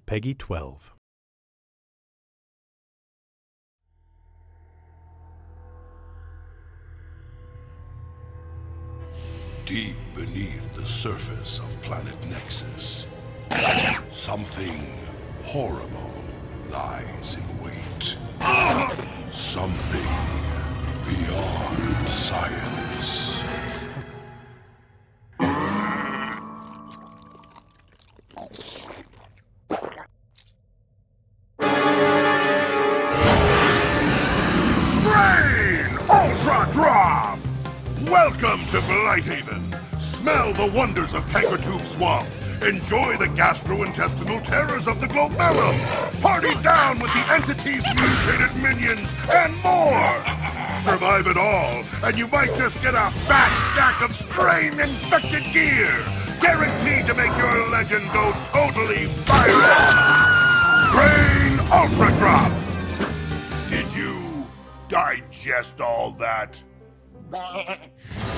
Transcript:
Peggy 12. Deep beneath the surface of planet Nexus, something horrible lies in wait. Something beyond science. Strain! Ultra Drop! Welcome to Blighthaven. Smell the wonders of Kankertube Swamp. Enjoy the gastrointestinal terrors of the Globellum. Party down with the entity's mutated minions and more. Survive it all, and you might just get a fat stack of strain-infected gear. Guaranteed to make your legend go totally viral. Strain Ultra Drop. Did you digest all that?